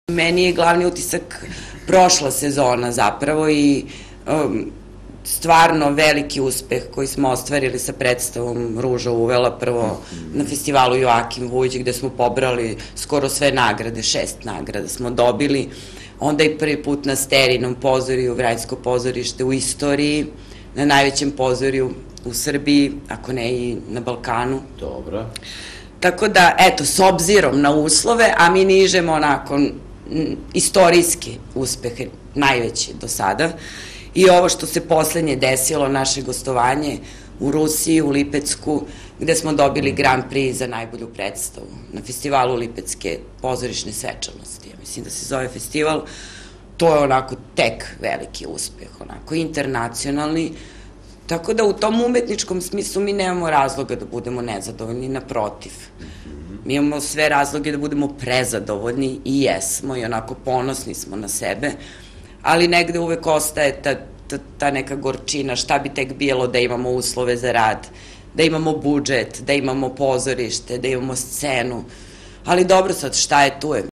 Meni je glavni utisak prošla sezona zapravo i stvarno veliki uspeh koji smo ostvarili sa predstavom Ruža uvela, prvo na festivalu Joakim Vujić gde smo pobrali skoro sve nagrade, 6 nagrada smo dobili, onda i prvi put na Sterinom pozoriju, Vranjsko pozorište u istoriji, na najvećem pozoriju u Srbiji, ako ne i na Balkanu. Dobro. Tako da, eto, s obzirom na uslove, a mi nižemo onako istorijski uspehe, najveći do sada, i ovo što se poslednje desilo, naše gostovanje u Rusiji, u Lipecku, gde smo dobili Grand Prix za najbolju predstavu na festivalu Lipecke pozorišne svečanosti. Ja mislim da se zove festival, to je onako tek veliki uspeh, onako internacionalni, tako da u tom umetničkom smislu mi nemamo razloga da budemo nezadovoljni, naprotiv. Mi imamo sve razloge da budemo prezadovoljni i jesmo i onako ponosni smo na sebe, ali negde uvek ostaje ta neka gorčina, šta bi tek bilo da imamo uslove za rad, da imamo budžet, da imamo pozorište, da imamo scenu, ali dobro sad šta je tu je.